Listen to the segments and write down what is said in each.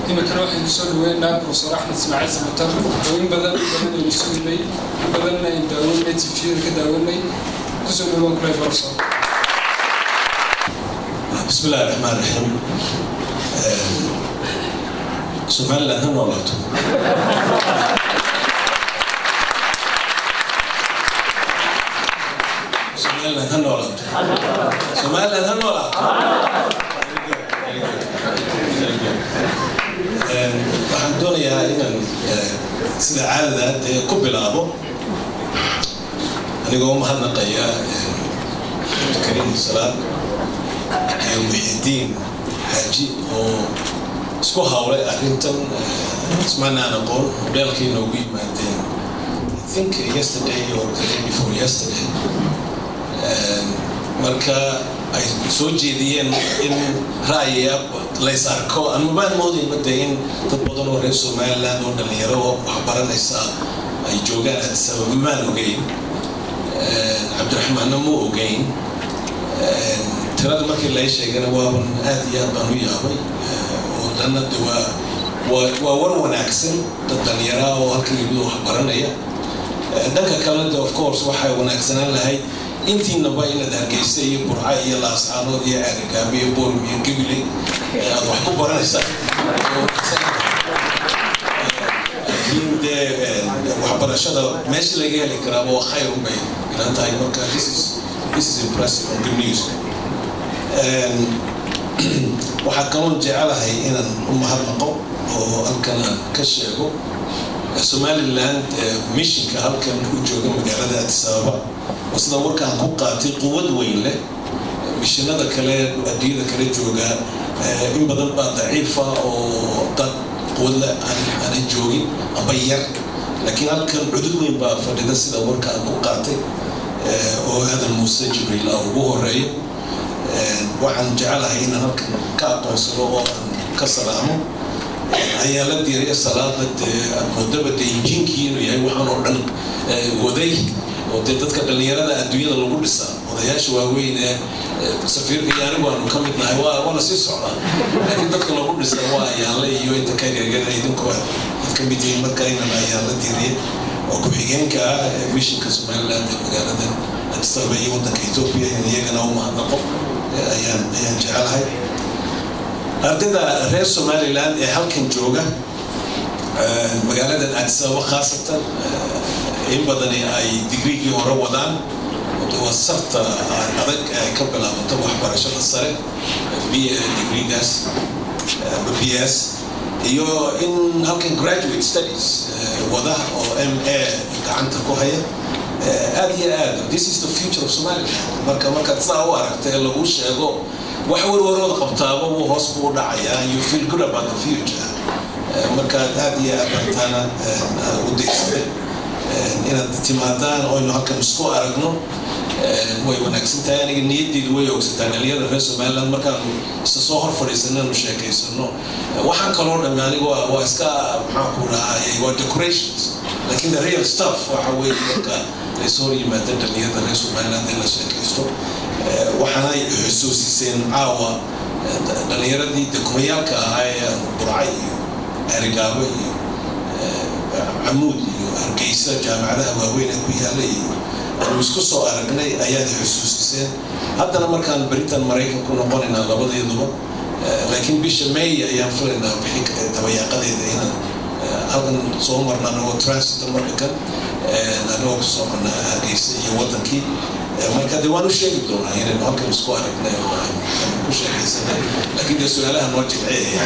إما كانوا واحد يسولوا وين بروفيسور أحمد إسماعيل سمتر وين بدل يسولي بدلنا يداولنا تفير كداولنا كسولوا وين كل بروفيسور. بسم الله الرحمن الرحيم. سؤال لنا نولته. سؤال لنا نولته. سؤال لنا نولته. waxaan doonayaa inaan sida caadada ku bilaabo anigoo mahadnaqaya Karim Salaad iyo Muhidiin Haji oo isku hawlay arrintan ismaana aqoon dalkii noogu yimaadeen I think yesterday or the day before yesterday marka ay soo jeediyeen in raaya lays arko aan mabaan moodin madayn dad badan oo reer Soomaaliland oo dhalinyaro wax baranaysa ay joogaan sabab ma ogeyn Cabdiraxmaan ma ogeyn tirada markii la sheegay waa aad iyo aad baan u yaabay oo dhanada waa war wanaagsan dad dhalinyaro oo halkii wax baranaya dhanka kale of course waxa wanaagsanaan lahayd intiina ba ina Hargeysa iyo Burca iyo Laascaanood iyo Cerigaabe iyo Boorame iyo Gabiley aad wax ku baranaysa waxbarashada meesha laga heli karaa waa khayr u bay ila tahay marka this is impressive and good news waxa kaloo jecelahay inaan u mahadnaqo oo halkan ka sheego Somaliland missionka halkan u jooga magaalada Addis Ababa wasna warkaan ku qaatay quwad weyn leh missionada kale adiyada kale jooga in badan baa daciifa oo dad quwad leh aan joogin aba yar laakiin halkan cudud weyn baa fadhida sida warkaan ku qaatay oo hada Muuse Jibriil ugu horeeyay waxaan jecelahay in halkan ka aqoonsado oo ka salaamo ayaa la diiray salaada mudabada injiinkiinu yahay waxaan oo dhan waday oo dadka dhalinyarada adduunyada lagu dhisaa odayaasha waaweyn ee safiirka yaani waanu ka mid nahay waa la sii socdaa laakiin dadka lagu dhisaa waa ayaale iyo inta ka yaryar idinku ka mid yihiin marka inaan ayaa la diiray oo ku xigeenka missionka Somaliland ee magaalada Addis Ababa iyo wadanka Ethiopia iyagana u mahadnaqo ayaan jecelahay ardayda reer Somaliland ee halkan jooga magaalada Addis Ababa khaasatan in badan ay degree hore wadaan wasarta adag ka bilaabanta waxbarashada sare BA degreegaas BS iyo in halkan graduate studies wada oo MA gacanta ku haya aad iyo aad this is the future of Somalia marka saa u aragtay lagu sheego wax warwarooda qabtaaba uu hoos u dhacaya you feel good about the future marka aad iyo aad taana u deeqsay inaad timaadaan oo inuu halkan isku aragno way wanaagsan tahay aniga niyadeydu way ogsataan dhalinyarada reer Somaliland markaan soo hor fadhiisano sheekaysano waxaan kaloo dhammaan aniga waa iska maxaa ku raacay waa decorations laakiin the real stuff waxa weeye marka ay soo yimaadaan dhalinyarada reer Somaliland ee la sheekaysto waxaan ay xusuusiseen caawa dhalinyaradii kumayaalka ahaa ee Burca iyo Cerigaabe iyo Amuud iyo Hargeysa jaamacadaha waaweyn ee ku yaalay isku soo aragnay ayaad xusuusiseen haddana markaan Britain Mareykanku noqonayna labadeeduba laakiin bisha May ayaan filaynaa bixi tabayaaqadeeda inaan halkan soo marnaan oo transit markan anoo soo marnaa Hargeysa iyo wadankii marka diwaan u sheegi doonaa inaan halkan isku aragnay oo ku sheekaysanay laakiin su'aalaha noo jilciyay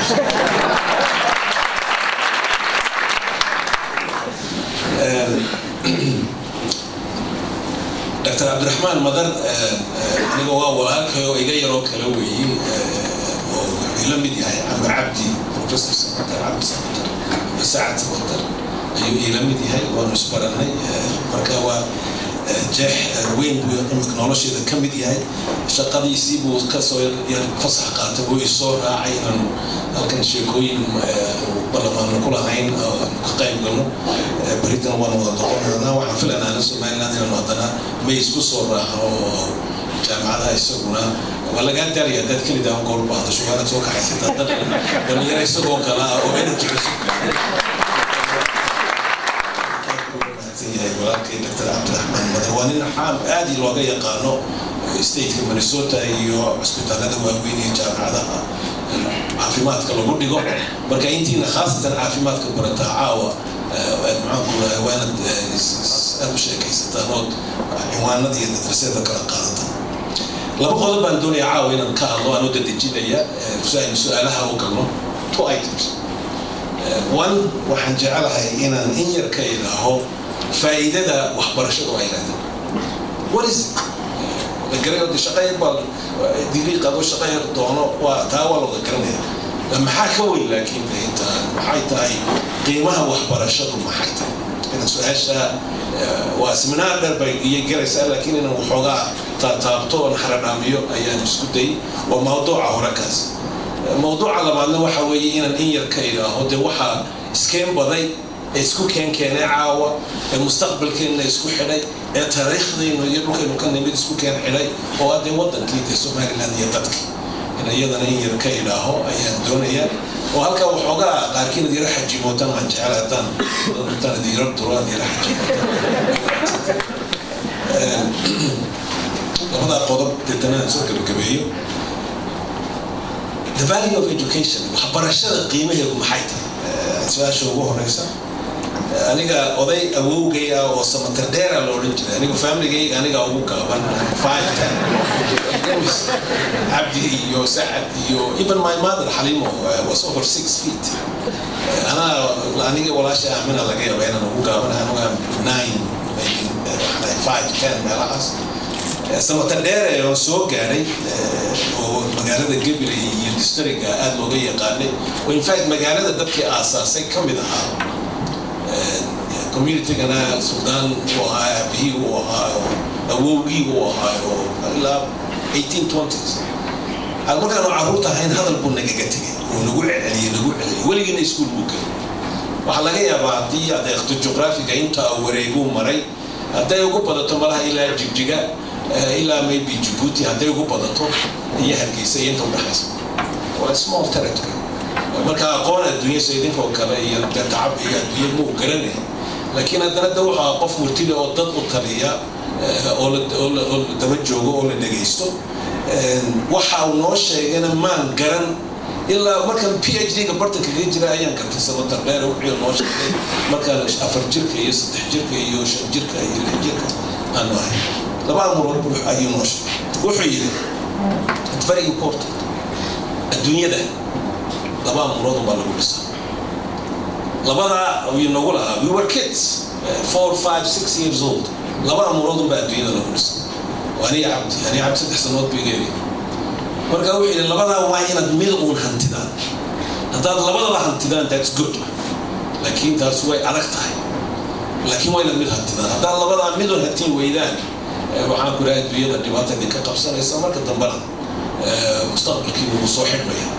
Dr. Abdurrahman Madar aniga waa walaalkay oo iga yar oo kala weeyay oo ila mid yahay Amar Abdi Professor Samatar Abdi Samatar Saad Samatar ayuu ila mid yahay oo isbaranay marka waa jeex weyn buu nolosheeda ka mid yahay shaqadiisii buu ka soo yar fasax qaatay oo isoo raacay inaan halkan sheekooyin ballamaan ku lahayn oo ka qayb galno Britain waan wada noqonaa waxaan filaynaa Somaliland inaan wadana ma isku soo raaxo jaamacadaha isaguna ولا قاعد داري هذا كل ده نقول بعض شو أنا أتوقع حسيت هذا ولا يريسوا كلا وين الجلوس ولكن دكتور عبد الرحمن مدروانين حام آدي الوضعية قانون ستيت مينيسوتا iyo isbitaalada waaweyn ee jaamacadaha caafimaadka lagu dhigo marka intiina khaasatan caafimaadka barata caawa maxaan ku waanad aad u sheekaysataan oo ciwaanada iyo daraasadda kala qaadataan laba qodob baan doonayaa caawa inaan ka hadlo aan u dadejinaya su'aalaha u galno two items one waxaan jecelahay inaan in yar ka ilaaho faa'iidada waxbarashadu ay leedahay what is الجريمة دي شقير بال دي قادو شقير دونه وتاول وذكرني لما حكوا لكن أنت محيطة أي قيمها وحبرشته محيطة أنا سؤال واسمنا درب يجري سأل لكن أنا وحوجا تابطو نحرنا ميو أيام سكوتي وموضوع هركز موضوع على ما أنه حوي إن يركيله هو ده وح سكيم بدي اسكو كان عاوة المستقبل كان اسكو حلي التاريخ ذي إنه يروح إنه كان يبي اسكو كان حلي هو هذا وطن كليته سومالي لأن يتذكر إن أيضا يركي له أيام دنيا وهلك وحوجا قاركين دي راح جيموتان عن جعلتان تان دي رب ترى دي راح جيموتان هذا قضب تتناسى سكر كبير the value of education وحبرشة قيمة محيطة سؤال شو هو هناك أنا جا أضي أبوه جاي أو سمتر دير على الأوريجين أنا جو family جاي أنا جا أبوه كمان 5'10" عبدي يو سعد يو even my mother حليمه was over 6 feet أنا جا ولا شيء من على جاي وين أنا أبوه كمان أنا 9 5'10" ملاحظ سمتر دير يو سوق يعني ومجالات الجبل يدسترك أدلوجية قالي وإن فايت مجالات الدبك أساسي كم إذا community كنا السودان وهاي به وهاي أووي وهاي إلا 1820s المرة كانوا عروضها هين هذا البن نجاتي ونقول عليه ولقينا يسكول بوكر وحلاقي بعدي هذا يخت الجغرافي كأنت أوريجو مري هذا يقول بدأ تمرها إلى جيجا إلى maybe جيبوتي هذا يقول بدأ تو هي هالكيسة ينتم بحس و small territory marka aqoon adduunyo sayidin oo kale iyo tacab iyo adduunyo muu garanay laakiin haddana waxa qof murtida oo dad u taliya oo daba joogo oo la dhageysto waxa uu noo sheegana maan garan ilaa markan PhD-ga bartanka kaga jira ayaan kartay sababta dheer wixii noo sheegay marka 4 jirka iyo 3 jirka iyo 5 jirka iyo 6 jirka aan wahay laba amurood ayuu noo sheegay wuxuu yiri it's very important adduunyada laba amurood baa lagu dhisaa labada way nagu lahaa we were kids 4 5 6 years old laba amurood baa adduunyada lagu dhisaa waani abdi 3 sanood bigeeri marka wixii labada waa inaad mid uun hantidaan haddaad labadaba hantidaan that's good laakiin taas way adag tahay laakiin waa inaad mid hantidaan haddaad labada mid uun hantiin weydaan waxaan ku raad adduunyada dhibaatada ka qabsanaysa marka dambana mustaqbalkii uu soo xidhmaya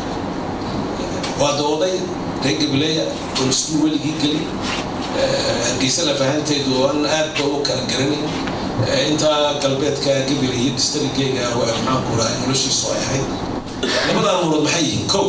وهذا وضعي رجع بلايا والسكول اللي جيجلي الجيسة فهمتي دوان أب توكل جرني أنت قلبت كجبل يدستري جيجا ومعك وراي ولش الصايع لبدا المرض محيي كو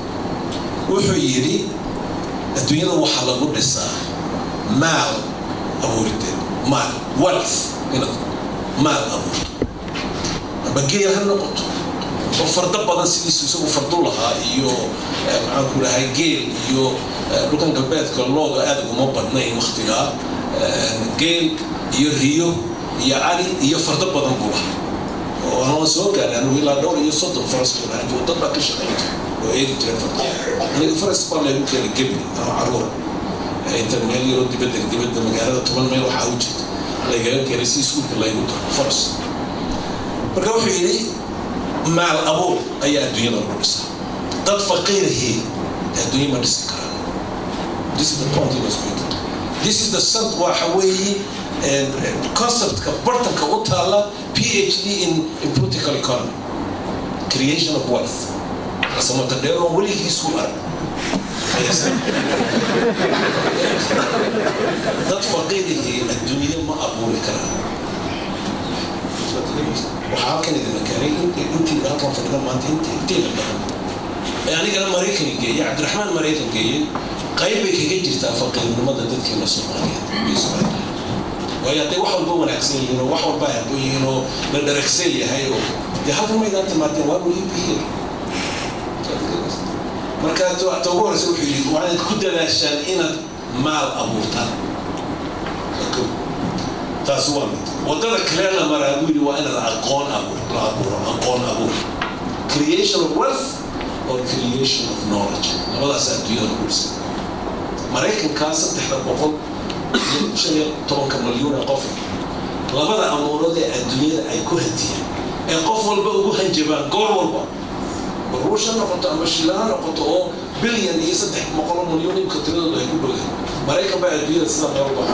وحيري الدنيا وحلا قبل الساعة مال أبورد مال wealth هنا مال أبورد بقي هالنقطة وفرد بدن سيدي سو فردو لها iyo maxaan ku lahay geel iyo dhulkan galbeedka looda aad ugu badnay waqtiga geel iyo riyo iyo ari iyo fardo badan buu lahaa oo aan soo gaarnay ilaa dhowr iyo 30 faras ku lahaa oo dad ka shaqeeyay oo ay jireen fardo aniga faras baa lagu keenay gabli caruur inta meel yaro dibadda magaalada 10 meel waxa u jirta laga keenay si iskuulka lagu daro faras marka wuxuu yiri مع الأبو أي الدنيا الرئيسة ضد فقير هي الدنيا ما تسكر this is the point he was making this is the cent وحوي concept كبرتك كوتالا PhD in political economy creation of wealth رسمة تديره ولي هي سؤال ضد فقير هي الدنيا ما أبو الكلام وحال كان إذا كان أنت أصلاً فكرة ما أنت يعني قال أمريكا جاي عبد الرحمن أمريكا جاي قيبك يجي تفقد إنه مدة ذكر الصومالية بإسرائيل ويعطي واحد بوم العكسين إنه واحد بايع إنه بالدركسية هايو يحفظ ما إذا أنت ما تنوار ويبيه مركز توقع سوي حلي وعند كده عشان إن مال أبورتان تاسوان وده كلام مرة أقول وأنا أقون أبور creation of wealth or creation of knowledge هذا سأدويه الكورس مريكن كاسة تحت بقول شيء طبعا كمليون قفل لبدا أمورات الدنيا أي كهتية القفل بقوا هنجبان قول والبا بروش أنا قلت أمشيلها أنا قلت أو بليون يصدق مقالة مليون يمكن تريد له يقول له مريكن بقى الدنيا السنة يربح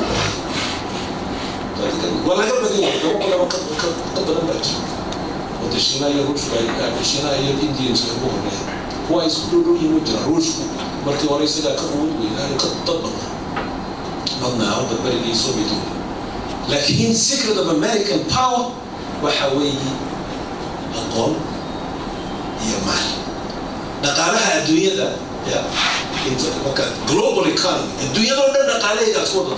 ولا قبل دي لو كنا قبل نبأ وتشينا يروش بقى تشينا يدين سيبوه هو يسكتوا يوجد روشكو مركي ورئيس لا كقول ولا كتطبق مضنا عودة بريدي سوبيتو لكن secret of American power وحوي أقول هي مال نقالها الدنيا ده يا انت وكان global economy الدنيا ده نقالها إذا تفوضت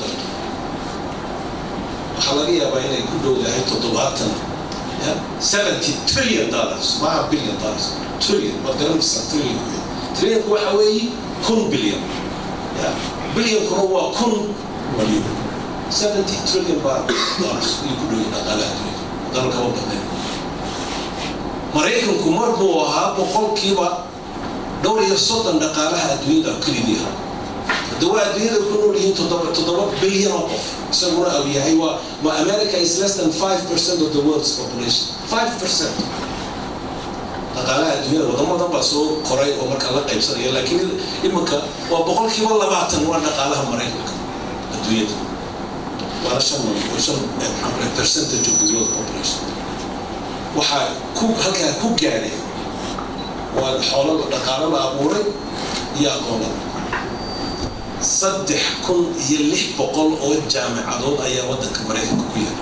حلقية بين يقولوا لها تطبعاتنا $70 trillion ما $1 billion تريليون ما درمس تريليون تريليون هو حوالي كون بليون بليون هو كون مليون 70 تريليون دولار يقولوا نقلها دولار كم بدنا مريكن كمر بوها بقول كيبا دولة الصوت نقلها الدنيا كليديها دول الدنيا يكونوا لين تضرب بليون قف يسمونها أبيها هو ما أمريكا is less than 5% of the world's population 5% نقالها الدنيا وضمن بسوا قرية ومركز الله قيب سريع لكن إمك وبقول كي والله بعتن وانا نقالها مريك الدنيا ورشان percentage of the world population وح كوب هكذا كوب جاري والحوالة نقالها أبوري يا قوم صدق كن يلح بقول أو الجامعة دول أي ودك مريك كويا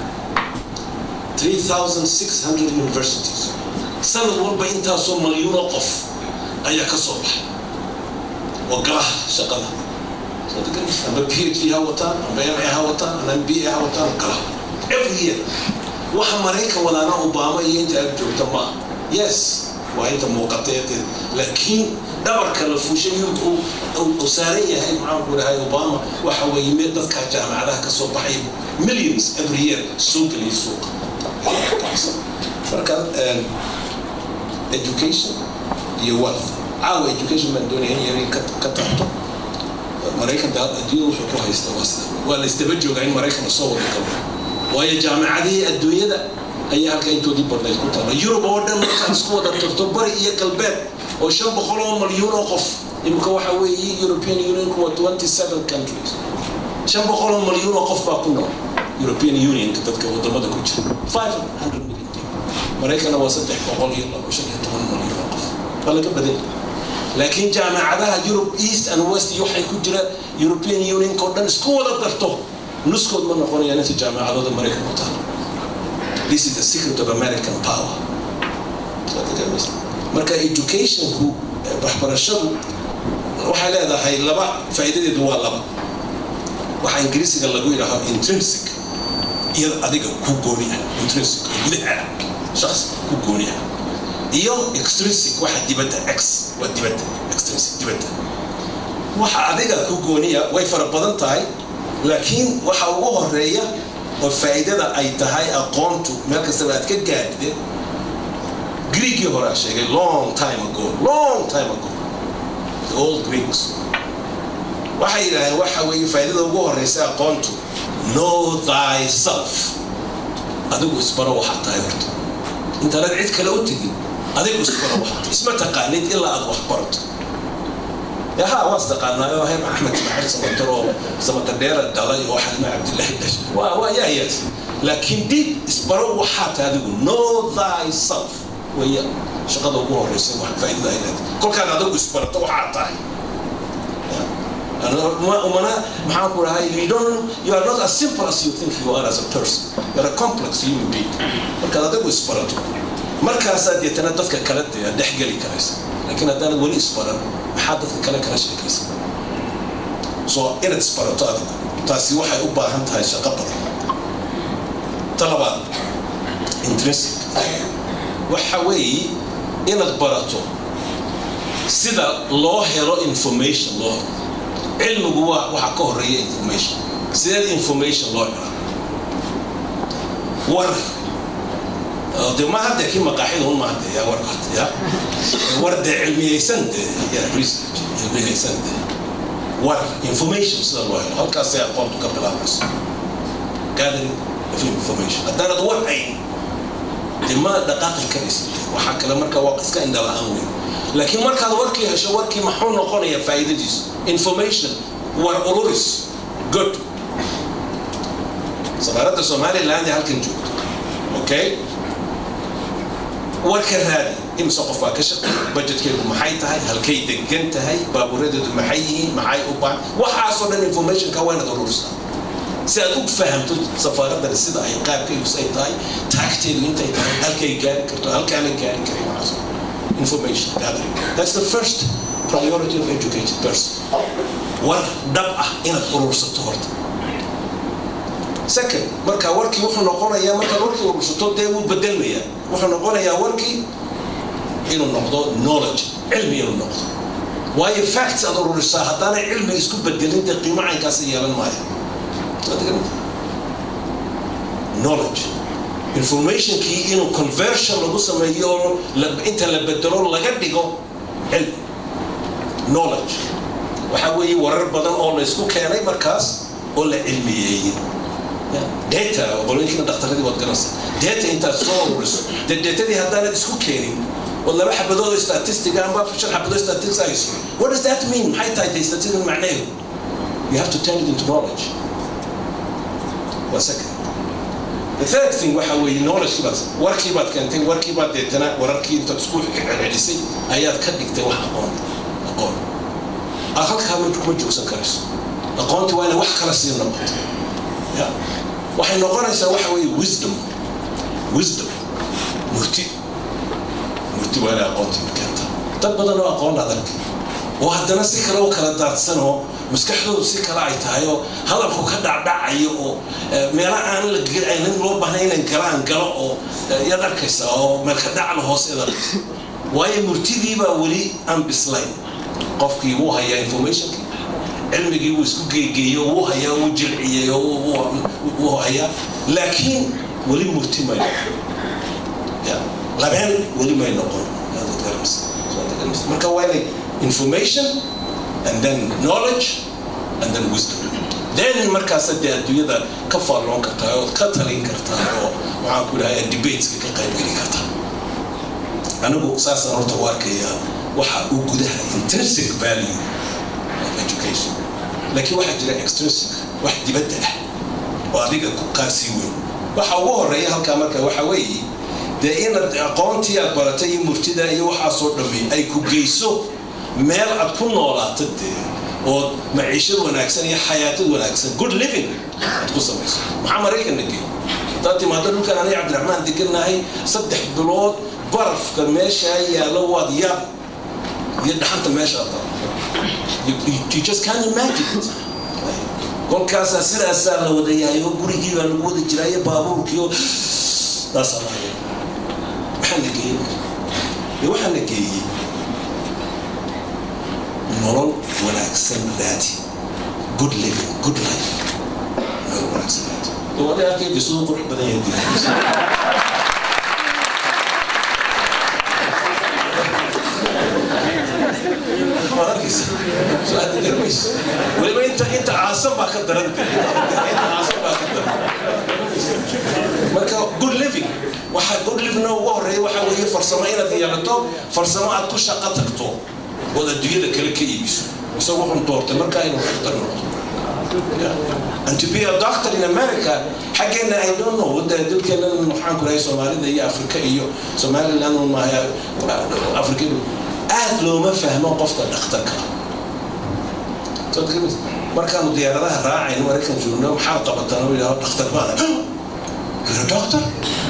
3,600 universities سنة والبا إنتا صو مليون قف أي كصبح وقرأ شغلها أنا PhD هاوتان أنا MA هاوتان أنا MBA هاوتان قرأ every year واحد مريكا ولا أنا أوباما ينتج أرجو تمام yes وأنت موقتين لكن دبر كالفوشين أو سارية هاي معاهم ولا هاي أوباما وحوي يمدد كجامعة لها كصبح millions every year سوق اللي سوق فركان education هي wealth عاو education من دون هي كتحته مريكان ده الدنيا وحكوها يستوصل ولا يستبجوا قاعدين مريكان الصور كمان وهي جامعة دي الدنيا ده هي هالكين تودي برضه كتير يوروب أوردن مثلا سكوت تطبر هي كالبيت وشاب بخلهم مليون وقف يبقى وحوي European Union هو 27 countries شاب بخلهم مليون وقف باكونا European Union كتذكر وضمده كتير 500 مليون مريكان وصلت بقول يلا وشان 8 مليون وقف ولا كبدين لكن جامعة يوروب إيست أند ويست يوحي كجرا European Union كودن سكول درته نسكت من أخواني يعني في جامعة هذا أمريكا مطار This is the secret of American power مركا education هو بحبر الشغل وحلا هذا هاي لبا فائدة دوا لبا وحا إنجليزي قال لقوي لها intrinsic إذا أديك كوكونيا intrinsic بدأ شخص كوكونيا إياه extrinsic واحد دبته X ودبته extrinsic دبته واحد أديك كوكونيا ويفرق بدن تاي لكن واحد وجوه الرئية وفائدة أي تهاي أقامته مركز سبعة كجاد ده Greek يهرا شيء long time ago the old Greeks واحد ويفائدة وجوه الرئية أقامته know thyself أدوك اسمه واحد تايرت أنت لا تعيد كلاوت تجي أدوك اسمه واحد اسمه تقاليد إلا أدو أخبرت يا ها واصدقائنا يا هم أحمد إسماعيل سمت الدير الدلاي واحد مع عبد الله الدش يا لكن دي اسمه واحد هذا know thyself وهي شغله وجوه الرئيس واحد فائدة هنا كل كان أدوك اسمه واحد تاي You are not as simple as you think you are as a person. You are a complex human being. marka adigu isbarato markaas aad yeetana dadka kala dhexgali karaysa laakiin haddana wali isbaran maxaa dadka kale kala sheekaysa so inaad isbarato adigu taasi waxay u baahan tahay shaqo badan talabaad intrinsic waxa weeye inaad barato sida loo helo information loo cilmigu waxa ka horeeya information sida information loo helo war de ma hadda ki maqaaxid ma hadda ya warqad ya warda cilmiyaysan ya research cilmiyaysan war information sida loo helo halkaas ay aqoontu ka bilaabayso gathering of information haddana war ay ma dhaqaaqi karaysa waxa kale marka waa iska indha la'aan weyn laakiin markaad warkii hesho warkii maxuu noqonayaa faa'iidadiisu information war ururis good safarada Somaliland halkan joogto okay warka raadi imsa qof baa ka shaqeey budgetkeedu maxay tahay halkay degan tahay baabuuradeedu maxay yihiin maxay u baahan waxa soo dhan information ka wayna ururisa si aad u fahamto safarada sida ay qaabkeedu ay tahay tactical intay tahay halkay gaari karto halkaan ay gaari karto information gathering that's the first priority of educated person war dab ah inaad urursato horta second marka warkii wuxuu noqonayaa marka warkii urursato dee uu bedelmaya wuxuu noqonayaa warkii inuu noqdo knowledge cilmi inuu noqdo waayo facts aad ururisaa haddaanay cilmi isku bedelin dee qiimo caynkaas yeelan maayo knowledge information kii inuu conversion lagu sameeyo inta la bedelo laga dhigo cilmi knowledge waxa weeye warar badan oo la isku keenay markaas oo la cilmiyeeyay data qoloyinkina dhakhtaradii waad garanaysaa data intaad soo ururiso datadii haddaanad isku keenin oo laba xabadood oo statistic amba shan xabadood statistics ay isku what does that mean maxay tahay statistics macnaheedu you have to turn it into knowledge second the third thing waxa weeye knowledge warkii baad keentay warkii baad deetana wararkii intaad isku celisay ayaad ka dhigtay wax aqoon halkaa ma joogsan karayso aqoonti waa inay wax kala sii noqoto waxay noqonaysaa waxa weeye wisdom murti waa inay aqoonti keenta dad badan oo aqoon adag oo haddana si kale u kala daadsan oo maskaxdoodu si kale ay tahay oo hadalku ka dhacdhacayo oo meelo aan la gelin loo baahnayn in galo oo yaad arkaysa oo meel ka dhacla hooseeda waayo murtidii baa weli aan bislayn qofkii wuu hayaa informationkii cilmigii wuu isku geegeeyo wuu hayaa wuu jilciyeeyo wuu hayaa laakiin weli murti may labeen weli may noqon marka waa inay information and then knowledge and then wisdom then markaas dee adduunyada ka faalloon kartaa oo ka talin kartaa oo waxaan ku dhahay debates ka qayb geli kartaa anigu saasaan horta u arkayaa waxa uu gudaha intrinsic value of education laakiin waxaa jira extrinsic wax dibadda ah oo adiga kaasii weyn waxa ugu horeeya halkaa marka waxa weeye dee inaad aqoontii aad baratay iyo murtida iyo waxaasoo dhammi ay ku geyso meel aad ku noolaato dee oo maciishad wanaagsan iyo xayaatad wanaagsan good living aad ku samayso maxaa maraykanna geey haddaad timaado dhulkan aniga cabdiraxmaan degannahay 3 bilood barafka meesha yaalo waad yaab iyo dhaxanta meesha aad you just can't imagine it kolkaasaa sidaasaa la wada yahay oo gurigii baa lagu wada jiraayo baabuurkii oo taasaa lahayo maxaa la geeyey waxaa la geeyey nolol wanaagsan raadi good living good life nolol wanaagsan raadi wada arkayga siduu qurux badan yahay سؤال تدرس ولما انت عاصم بقى قدرت انت عاصم بقى قدرت marka good living waxa good living oo horeey waxa weeye farsamada diyaarato farsamo aad ku shaqo tagto oo adduunyada kale ka iibiso isagoo wuxuu doortay marka inuu dhakhtar noqdo and to be a doctor in America حقنا I don't know wada dadkeena waxaan ku leeyahay Soomaalida iyo Afrika iyo Somaliland oo ma Afrika aad looma fahmo qofka dhakhtarka markaanu diyaaradaha raacayno markan joogno maxaa qabataan oo ilaa dhakhtar baan you're a doctor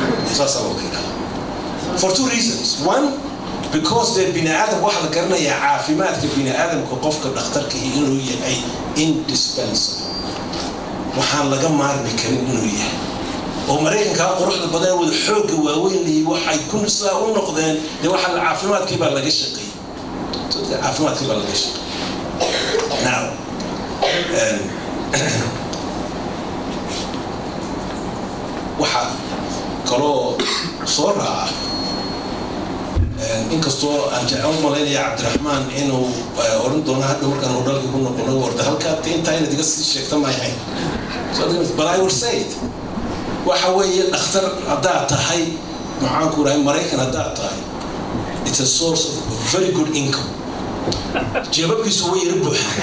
for two reasons. One, because they've been Adam waxa la garanaya caafimaadka bini aadamka qofka dhakhtarka inuu yahay indispensable waxaan laga maarmi karin inuu yahay oo Mareykanka quruxda badan wada xoog waaweyn leh waxay kun saa u noqdeen waxa caafimaadkii baa laga shaqeeyay caafimaadkii baa laga shaqeeyay now waxa kaloo soo raaca inkastoo aan jecel malaynaya Cabdiraxmaan inuu oran doono hadda markaan hodhalka ku noqono warda halka inta ay diga sii sheegta ma yahay so but I will say it waxa weeye dhakhtar hadaa tahay maxaan ku raay Mareykan hadaa tahay it's a source of very good income jeebabkiisu way yar buuxaan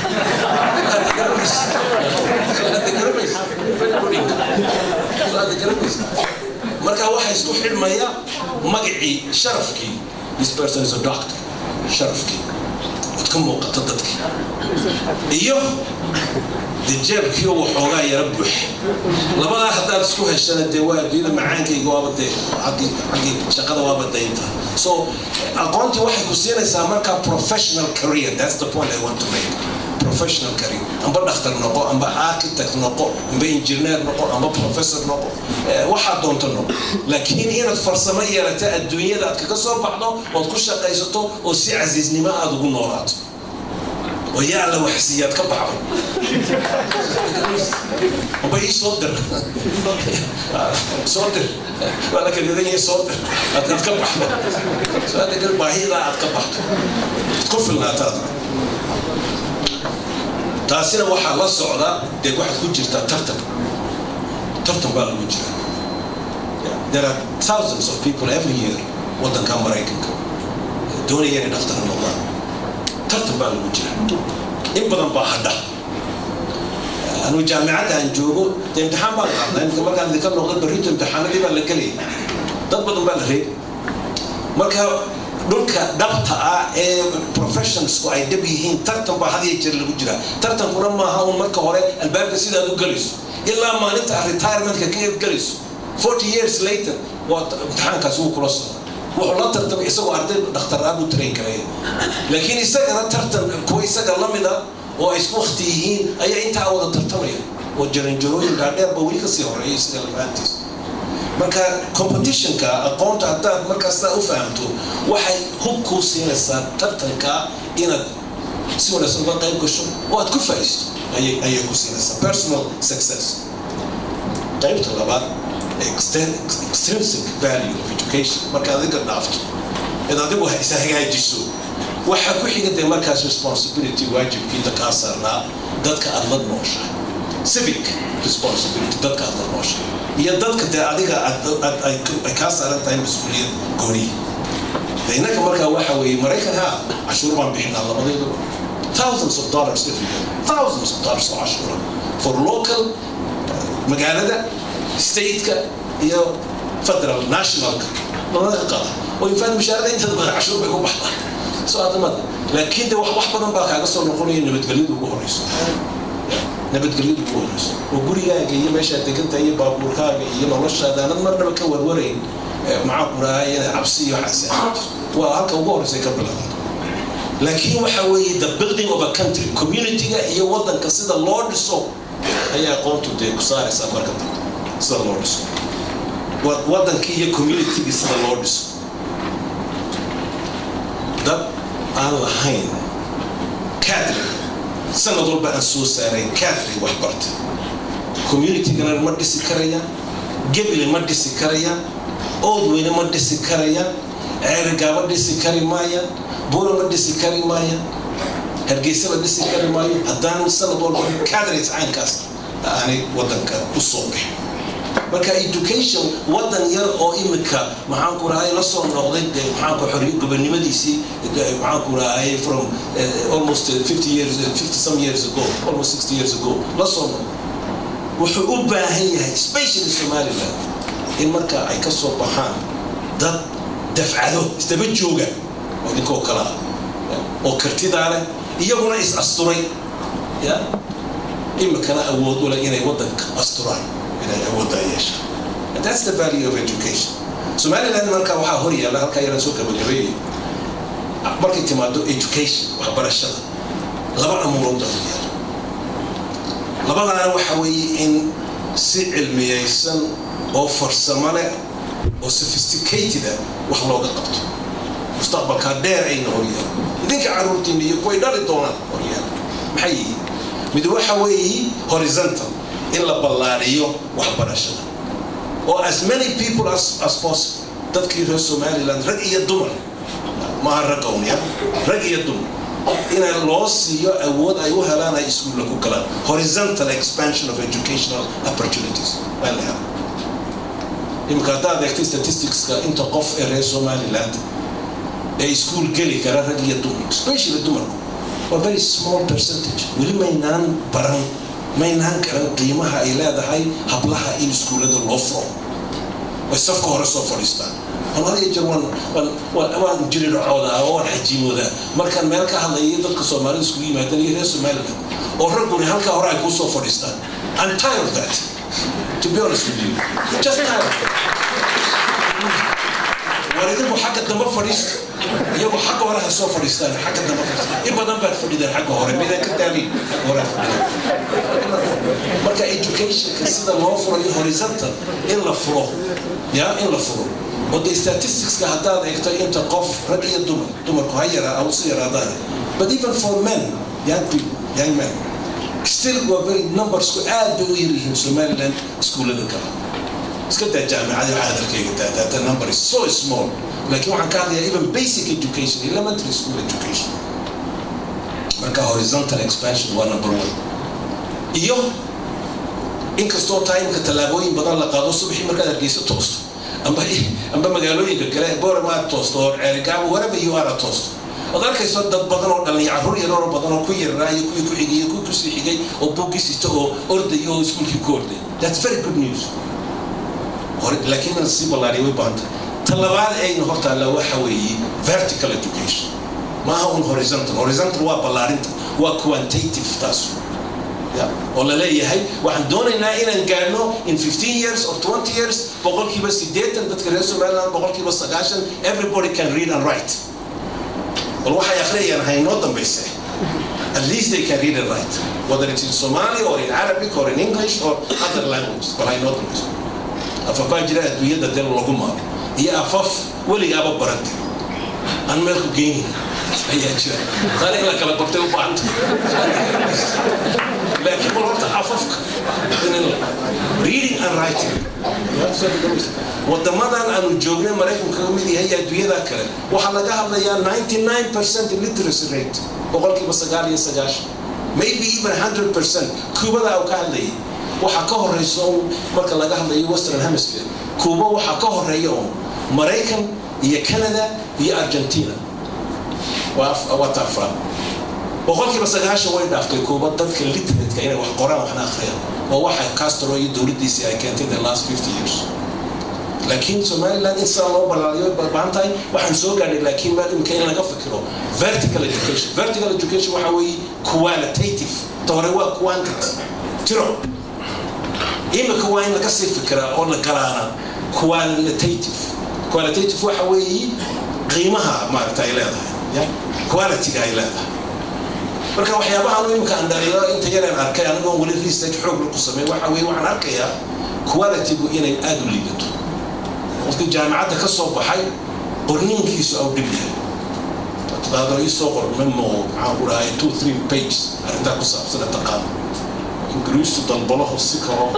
marka waxa isku xidhmaya magacii sharafkii this person is a doctor sharafkii wad ka muuqata dadkii iyo jeebkii oo xoogaa yar buux labada hadda isku heshana deewaadida macaankayga waaba aqi shaqada waaba deynta so aqoonti waxay ku siinaysaa marka professional career that's the point I want to make professional career amba dhakhtar noqo amba architect noqo amba engineer noqo amba professor noqo waxa doonto noqo laakiin inaad farsamo yeelato adduunyada aad kaga soo baxdo oo ku shaqaysato oo si casiisnimo aad ugu noolaato ويا الله وحسيات كبعه وبي صدر صدر ولكن الذي صدر أتكبح هذا قال باهيلا أتكبح تكفلنا هذا تاسينا واحد الله الصعدة ده واحد كوجر ترتب بالوجه there are thousands of people every year وطن كان مريكن دوني يعني نختار الله ترتب بالوجه إن بدن باحدة أنا جامعات أنجوبو امتحان بالغ لأن كمان كان ذكر نقطة بريت امتحان دي بالكلي ده بدن بالغ مركا دولك دبتة professions وأي دبيهين ترتب بهذه الجر الوجرة ترتب ورما هاو مركا هراء الباب بسيط هذا جلس إلا ما نبت retirement كيف جلس 40 years later وامتحان كسوق كروس وحلا ترتب يسوي أرض دكتور أبو ترين كريه لكن يسأل ترتب كويس قال لهم إذا ويسمو اختيهين أي أنت عود ترتبيه وجرين جروين قاعدين بقولي كسيه رئيس الفانتس مركا competition كا أقوم تعتاد مركا سأفهمته وحي هو كوسين السر ترتب كا إن سوى نسمع قيم كشو وأتكفيش أي كوسين السر personal success قيم طلبات extrinsic value of education marka adiga dhaafto adigu waxa hagaajiso waxa ku xigay markaas responsibility waajibkiisa ka saarnaa dadka aad la nooshahay civic responsibility dadka aad la nooshahay iyo dadka adiga ay ka saaran tahay mas'uuliyad gooni deynaka marka waxa weeye Mareykan ha cashuur baan bixinaa labadeedu thousands of dollars every year thousands of dollars cashuur for local magaalada state iyo federal national labada qada oo infaan mushaarada inta badan cashuur bay ku baxdaa soo adamad laakiin wax badan baa kaaga soo noqonaya nabadgelyadu ugu horeyso oo gurigaaga iyo meesha degantahay iyo baabuurkaaga iyo noloshaada aanad marnaba ka warwarayn maxaa ku raayay cabsi iyo xasaasiyad waa halka ugu horeysa ka bilaabay laakiin waxa weeye the building of a country community-ga iyo wadanka sida loo dhiso ayaa aqoontu ku saaraysa marka sida loo dhiso wadankii iyo community-ga sida loo dhiso dad aan lahayn cadre sanad walba aan soo saaray cadre wax bartay community-gana ma dhisi karayaan gebile ma dhisi karayaan oodweyne ma dhisi karayaan ceerigaa ma dhisi kari maayaan buuro ma dhisi kari maayaan hargeysa ma dhisi kari maayo haddaan sanad walba cadres caynkaas aanay wadanka u soo bixin marka education wadan yar oo imika maxaan ku rahay la soo noqday maxaan ku xoriyay gobonimadiisii maxaan ku rahay from almost 50 some years ago almost 60 years ago la soo noqday wuxuu u baahan yahay especially Somaliland in marka ay ka soo baxaan dad dafcado istaba jooga oo kala oo kartida leh iyaguna is asturay يا إما كان أود ولا إني ودك أسترالي إني أود أيش. And that's the value of education. Somaliland marka waxa horiya la halka yaran soo gabagabay markay timaado education waxbarashada laba amurood ah labadana waxa weeye in si cilmiyaysan oo farsamo leh oo sophisticated wax looga qabto mustaqbalka dheer ay horiya idinka caruurtiin iyo kuwa dhali doonaan horiya maxay mid waxa weeye horizontal in la ballaariyo waxbarashada or as many people as possible. That kira Somaliland rag iyo dumar ma raqooniya rag iyo dumar in ay loo siiyo awood ay u helaan ay iskuul ku kala horizontal expansion of educational opportunities well imkaada the statistics ka inta qof ee Somaliland ay iskuul gali kara rag iyo dumar especially dumar a very small percentage wali maynaan baran maynaan karan qiimaha ay leedahay hablaha in iskuulada loo furo ويصفقوا هرسوا فلسطين. والله يجرون وأوان جري رعودا أوان حجيمودا. مركان مالك هذا يدرك سومالي سكوي ما تني رئيس مالك. أورجوني هالك هراء يكوسوا فلسطين. I'm tired of that. To be honest with you, just tired. وريدهم حاجة دم فريست. يبغى حاجة وراها سوا فلسطين. حاجة دم فريست. يبغى دم بعد فريدة حاجة هراء. بيدا كتالي وراء فريدة. مركا education كسيدا موفر horizontal إلا فروه. يا إلا فروه. وده statistics كهذا يكتر أنت قف رجل دمر كهيرة أو صير هذا. But even for men, young people, young men, still were very numbers كأد بويرهم Somaliland school الكلام. سكت الجامعة هذا الكيك that the number is so small. لكن وعن كذا even basic education, elementary school education. مركا horizontal expansion one number one. إيوه إنك ستور تايم كتلابوين بدل لقادو صبحي مركا درجيس توست. أما مقالوين كلا بور ما توست أو عرقاب ولا بيوارا توست. وذلك يصير بدل أن يعرفون يرون بدل كوي الرأي كوي حجي كوي كسي حجي أو بوكيس يستو أرضي يو يسكون في كوردي. That's very good news. لكن السيب الله ريوي باند. طلبات أي نهضة لو حوي vertical education. ما هو horizontal هو بالارنت هو quantitative تاسو. ولا لا يهي واحد دوننا إن نقارنه in 15 years or 20 years بقول كي بس data بتكرسوا معنا بقول كي بس عشان everybody can read and write. والواحد يخلي أنا هاي نوتهم بس at least they can read and write whether it's in Somali or in Arabic or in English or other languages but I know them. أفباجي لا دوية ده دل لقمار هي أفف ولي أبى برد أنا ملك جيني هي أشياء خليك لك على بطل وبعند لكن مرات أففك reading and writing والدمادة أنو جوجنا مريكم كميدي هي دوية ذاكرة وحلاقها ليا 99% literacy rate بقول كي بس قال يسجاش maybe even 100% كوبا ده أو كان لي وحكاه الرئيسون مركز لقاها لي western hemisphere كوبا وحكاه الرئيسون مريكان هي كندا هي أرجنتينا واتفرا بقول كي بس قاعش وين داخل كوبا ضد كل لترت كأنه وحقرا وحنا آخرين وواحد كاسترو يدور دي سي I can't the last 50 years لكن Somaliland إنسان الله بالعيون بانتاي وحنسوق عليه لكن ما يمكن لنا نفكره vertical education وحوي qualitative توروا quantity ترى إما كوين لقصي فكرة أو لقرانا qualitative وحوي قيمها ما تايلها quality قايلها marka waxyaabaha aan imka andariyo inta yareen arkay anigu wali research xoog ku sameeyay waxa weey waxaan arkayaa quality gu inay aad u liidato waqti jaamacada ka soo baxay qorniinkiisu oo dhib yahay tadaado isoo qor memo aan u raay 2-3 pages arrinta ku saabsan taqaan ingiriisi dalbalaha si karo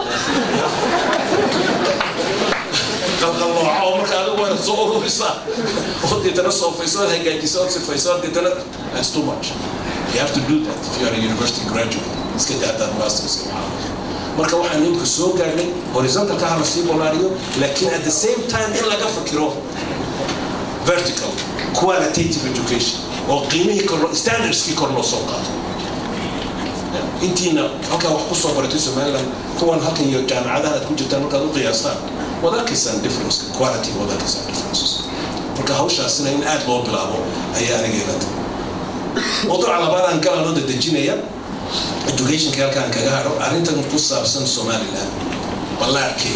الله عمرك هذا هو الصور وصار ودي تنصف فيصل هيك جيسات فيصل دي تنا it's too much you have to do that if you are a university graduate it's كده هذا masters marka waxaan idinku soo gaarnay horizontal ka harasi bolaariyo laakiin at the same time in laga fakiro vertical qualitative education oo qiimihii kor standards ki kor loo soo qaato intiina halka wax ku soo baratay Somaliland kuwan halkan iyo jaamacadaha aad ku jirtaan markaad u qiyaastaan وذاكسان difference quality وذاكسان differences marka hawshaasina in aad loo bilaabo ayaa aniga ilaa موضوع على بعض أن كلا نود الدجينية education كان كجارو أرنت نقص أبسن Somaliland بلاركي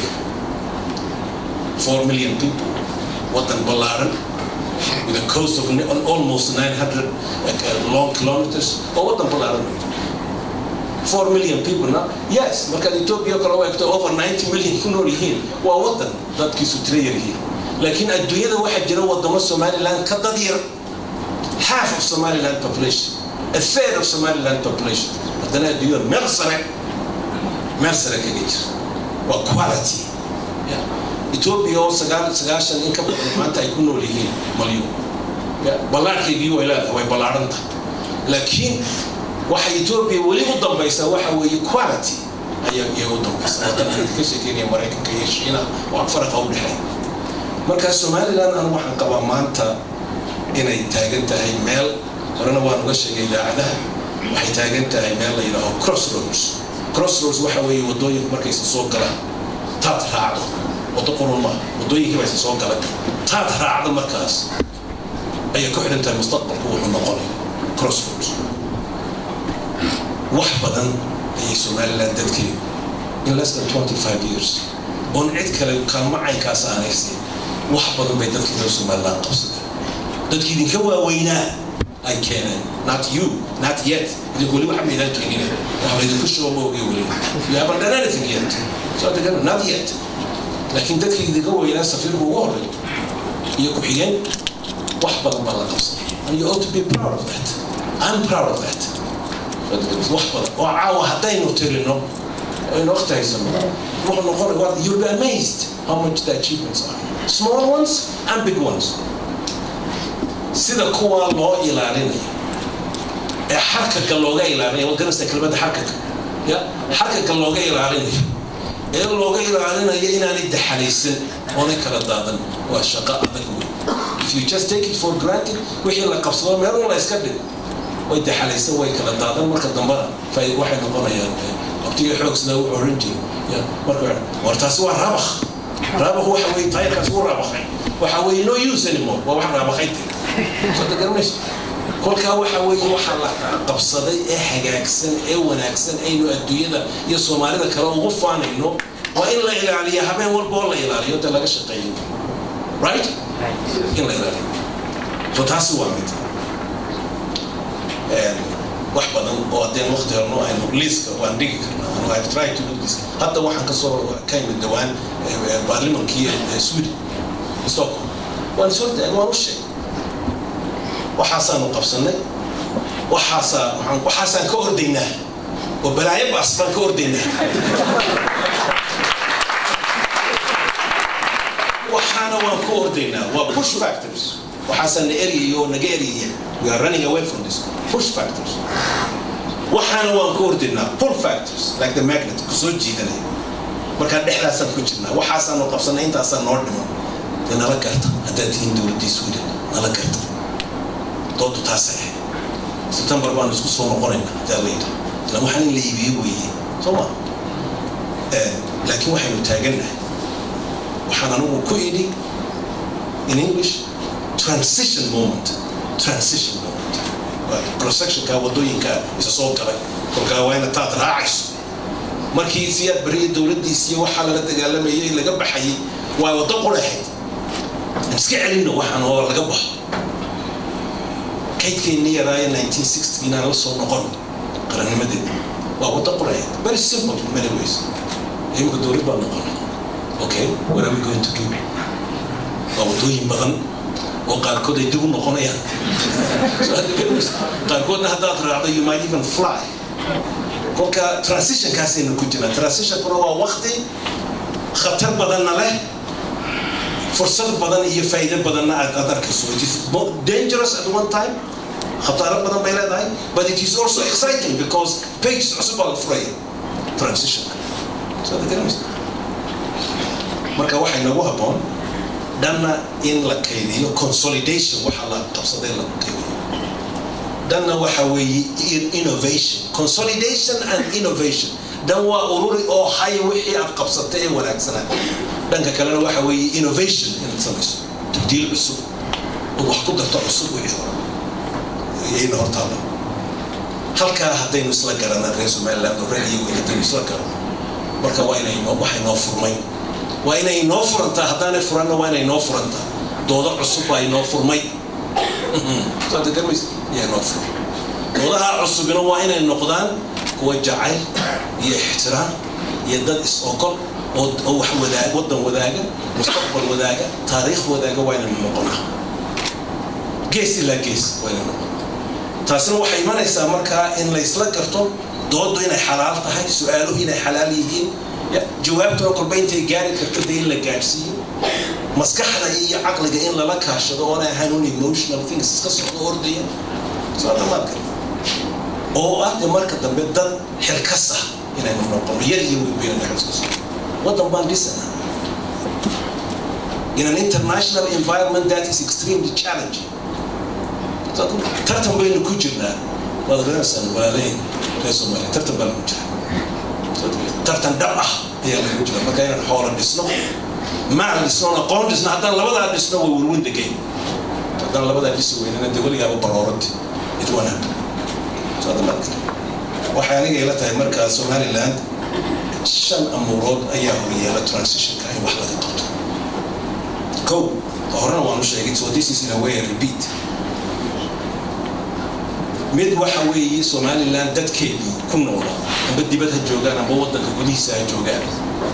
4 million people وطن بلارن with a coast of almost 900 long kilometers or وطن بلارن 4 million people now yes marka Ethiopia kala waqto over 90 million ku nool yihiin waa wadan dadkiisu tireeyay laakiin adduunyada waxa jira wadamo Somaliland ka dad yar half of Somaliland population a third of Somaliland population hadana adduunyada mersare ka jira waa quality Ethiopia oo sagaashan in ka badan maanta ay ku nool yihiin malyo balaarkeedii way leedahay way balaaranta laakiin waxa Ethiopia wali u dambaysa waxa weeye quality ayaa u dambaysa dadka ka shaqeynaya Mareykanka iyo Shiina waa faraq u dhaxay marka Somaliland aan waxaan qabaa maanta inay taagan tahay meel horena waan uga sheegay idaacadaha waxay taagan tahay meel la yiraahdo crossroads waxa weeye wadooyin markay soo galaan taad raacdo wado quruma wadooyinka bay soo galaan taad raacdo markaas ay ku xidhan tahay mustaqbalku wuxuu noqonayo crossroads wax badan ay Somaliland dadkii in less than 25 years on cid kale kalma caynkaas aanaysan wax badan bay dadkii Somaliland qabsadeen dadkii idinka waaweynaa ay keeneen not you not yet idinku wali waxa meedan keenina waxa idinku soo boogay wali you haven't done anything yet so again not yet laakiin dadkii idinka waaweynaa safiirku ugu horeeyay iyo ku xigeen wax badan baa la qabsaday and you ought to be proud of that I'm proud of that wax badan oo caawa hadaynu tirino in waqtigiisana wuxuu noqon what you'll be amazed how much the achievements are small ones and big ones sida kuwa loo ilaalinayo ee xarkaga looga ilaalinayo wadanka kelmadda xarkaga xarkaga looga ilaalinayo ee looga ilaalinayo inaanay daxalaysan oo kala daadan waa shaqo adag if you just take it for granted wixii la qabsado meel la iska dhigo way daxalaysan way kala daadan marka dambana waxay noqonayaan waqtiga xoogsada u orange marka wartaas waa rabakh waxa way taayirkaas uu rabakhay waxa way no use anymore waa wax rabakhay so the garnish kolka waxa way waxa la qabsaday ee hagaagsan ee wanaagsan aynu adduunyada iyo Soomaalida kale ugu faanayno waa in la ilaaliyo habeen walba la ilaaliyo ta laga shaqeeyo right in la ilaaliyo so taas waa mid wax badan oo hadeen waqti horno aynu liiska waan dhigi karnaa I have tried to do this hadda waxaan ka soo kaymid dawaan baarlamaanka Sweden Stockholm waan soo waan u sheegay waxaasaan qabsanay waxaasaan ka ordaynaa oo balaayo baasban ka ordaynaa waxaana waan ka ordaynaa waa push factors waxaasaan eriyo naga eriya we are running away from this push factors waxaana waan ka ordaynaa pull factors like the magnet ku soo jiidanay marka dhexdaasaan ku jirnaa waxaasaan qabsanay intaasaan noo dhiman nala garta hadda tiin dawladda Sweden nala garta doodu taasay September baan isku soo noqonayna dawladda la waxaan la iibiyo weeye Soma laakiin waxaynu taaganahay waxaan anigu ku idhi in English transition moment cross-section ka wadooyinka isa soo galay kolka wayna taad raacayso markii siyaad bari dawladdiisa waxa laga dagaalamayay laga baxay waa wado quraxay iska celino waxaan oo laga baxo kaydkeeni yaraay 1960 inaan la soo noqon qarannimadeeda waa wado quraxay very simple in many ways imka dawlad baa noqon okay what are we going to do waa wadooyin badan oo qaarkood ay dib u noqonayaan qaarkoodna haddaad raacdo you might even fly kolka transition kaasaynu ku jirnaa transition kuna waa waqti khatar badanna leh fursad badan iyo faa'iido badanna aad arkayso it is dangerous at one time khatar badan bay leedahay but it is also exciting because pace cusub al free transition so the game marka waxay nagu haboon dana in la kaydiyo consolidation waxa la qabsaday la kaydiyo dana waxa weeye innovation consolidation and innovation dan waa ururi oo hay wixii aad qabsatay wanaagsanaa danka kalena waxa weeye innovation in samayso tabdiil cusub oo wax ku darto cusub wixii hore hortaada halkaa haddaynu isla garanaa reer Somaliland oo reer iyo haddaynu isla garano marka waa inay waxay noo furmay waa inay noo furantaa haddaanay furanna waa inay noo furantaa doodo cusub ay noo furmay saad garmays yaa noo furmay doodaha cusubina waa inay noqdaan kuwa jacayl iyo ixtiraam iyo dad is-ogol oo wax wadaaga wadan wadaaga mustaqbal wadaaga taariikh wadaaga waa inay noqonaa gees ilaa gees waa inay noqonaa taasina waxay imanaysaa markaa in la isla garto doodu inay xalaal tahay su'aaluhu inay xalaal yihiin jawaabtuna kolba intay gaari karto dee in la gaarsiiyo maskaxda iyo caqliga in lala kaashado oona ahaan un emotional things iska socdo ordaya soo dhammaan kara oo ah dee marka dambe dad xilkas ah inaynu noqono yar iyo weyn bayna xilkas wadan baan dhisana in an international environment that is extremely challenging tartan baynu ku jirnaa waad garanaysaa walaalay reer Soomaaliya tartan baan ku jiraa tartan dhab ah ayaa lagu jira marka inaan xoolo dhisno maal dhisno aqoon dhisno haddaan labadaa dhisno way warwin degay haddaan labadaa dhisi weynana dee weligaaba baroorati idwana saada marka waxay aniga ila tahay markaa Somaliland shan amuurood ayaa horyeela transitionka in wax laga qabto kow horena waanu sheegay so this is in a way a repeat mid waxa weeye Somaliland dadkeedii ku nool amba dibadda joogaan amba wadanka gudihiisa joogaan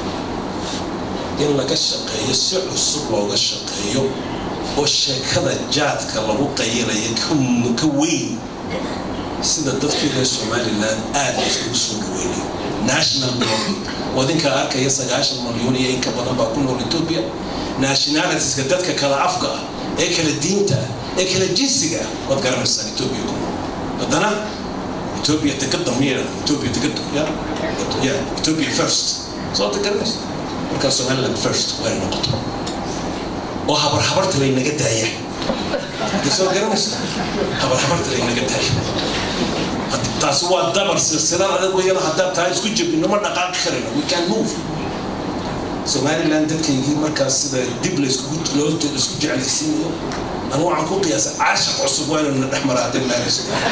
in laga shaqeeyo si cusub looga shaqeeyo oo sheekada jaadka lagu qaylayo ka weyn sida dadkii reer Somaliland aad isku soo dhaweeyay national government wadinka arkaya 9 milyan iyo in ka badan baa ku nool Ethiopia nationalities-ka dadka kala afka ee kala diinta ee kala jinsiga wad garanaysaa Ethiopia haddana Ethiopia تقدم ميرا Ethiopia تقدم يا Ethiopia first صوت كرنس مركز Somaliland first وين نقطة وحبرت لي نجد هي صوت كرنس حبرت لي نجد هي تاسوا الدبر سلسلة هذا ويلا هذا تايس كل جب إنه ما نقاط خيرنا we can move Somaliland كي مركز دبلس كوت لو تسكت على السنين أنا وعنكو قياس عاشق عصبوان إن الأحمر عدل نارس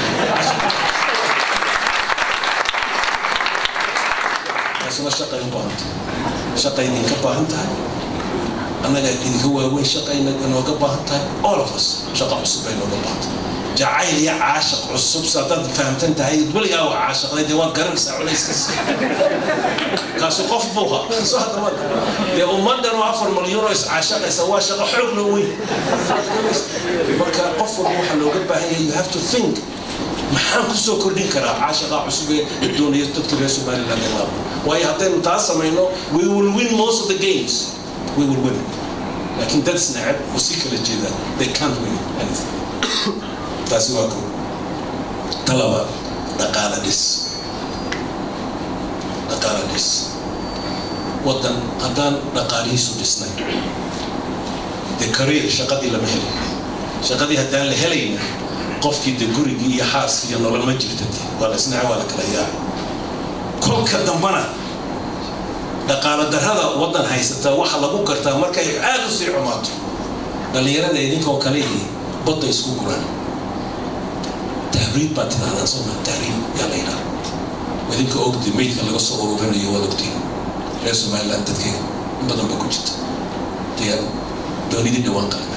أنا شقي نبانت شقي نكبانت أنا قاعد هو وين شقي أنا وكبانت all of us شقي عصبين وكبانت جعيل يا عاشق عصب صدق فهمت أنت هاي تقول يا عاشق هاي ديوان قرن ساعة ولا يسكت كاسو قف بوها صح تمام يا أمنا وعفر مليون رئيس عاشق يسوى شقي حب نوي مركا قف بوها لو قبها هي you have to think maxaan ku soo kordhin karaa caashaqa cusub ee doonaya dadka reer Somaliland ee way haddaynu taas samayno we will win most of the games we will win laakiin dad snacab oo si kala jeeda they can't win anything taasi waa ko talaba dhaqaale dhis wadan haddaan dhaqaalihiisu dhisnay dee career shaqadii lama helin shaqadii haddaan la helayna qofkii de gurigii iyo xaaskii iyo nolol ma jirtay waa la isnaa waa la kala yaa kolka dambana dhaqaale darrada wadan haysata waxa lagu gartaa markay aad u sii xumaato dhalinyarada idinkoo kale badda isku guraan tahriib baa tidaahdaan soo maa tahriib yaa la yidhaha idinka ogdi meydka laga soo ururinayo waad ogtiin reer Somaliland dadkeeda in badan baa ku jirta dee doonidii dhawaan qalamay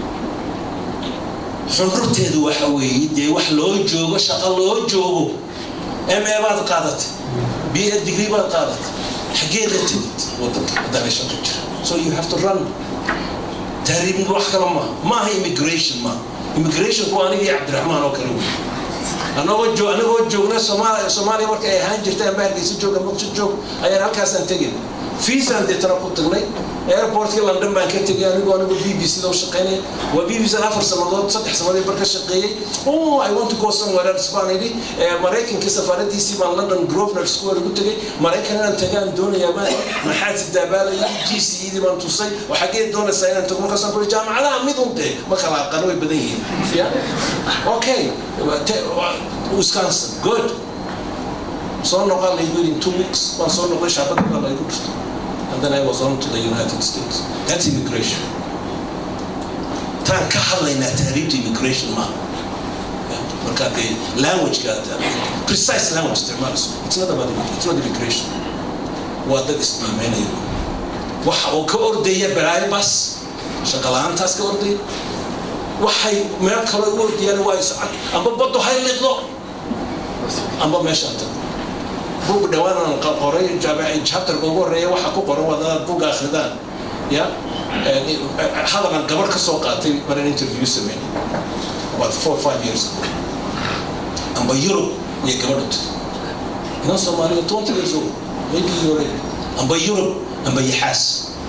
xururteedu waxa weeye dee wax loo joogo shaqo loo joogo MA baad qaadatay BA degree baad qaadatay xageed la timid wadanka hadaan shaqo jiro so you have to run tahriib wax kale ma immigration ku aniga Cabdiraxmaan oo kale anagoo joogna Soomaaliya markay ay ahaan jirtay ambaarkiisa jooga muqdisho joog ayaan halkaas aan tegin fiisaan de tara ku tagnay airportka London baan ka tegay anigoo BBC da shaqeynay waa BBC 4 sanadood 3 sanadood barka shaqeeyay I want to go somewhere else Spanish Mareykanka safaaradiisii baan London Grosvenor Square ugu tagay Mareykanka tagaan doonayaa maxaad dabaalay GCE baan tusay waxa geed doonaysaa inaan tago markaas aan ku jaamacadaha mid unte ma kala aqoon way badan yihiin okay Wisconsin good so noqon lay in 2 weeks waan soo noqday shaqada baa lay ku dhistay and then I was on to the United States that's immigration tan ka hadlayna tahriibta immigration ma marka de language gaata precise language isticmaalayso it's not immigration waa dad ismaameynaya waxa oo ka ordaya baraay bas shaqalaantaas ka ordaya waxay meel kale u ordayaan waa iscad amba bado hay liqdo amba meesha ta buug dhawaan qoray jaamac chapter ugu horeeya waxa ku qoran wada buug akhridaan ya hadalan gabar ka soo qaatay maran interview sameeyay about 4 or 5 years ago amba Europe iyo gabadhu ina Soomaaliya 20 years old maybe you're amba Europe amba yaxaas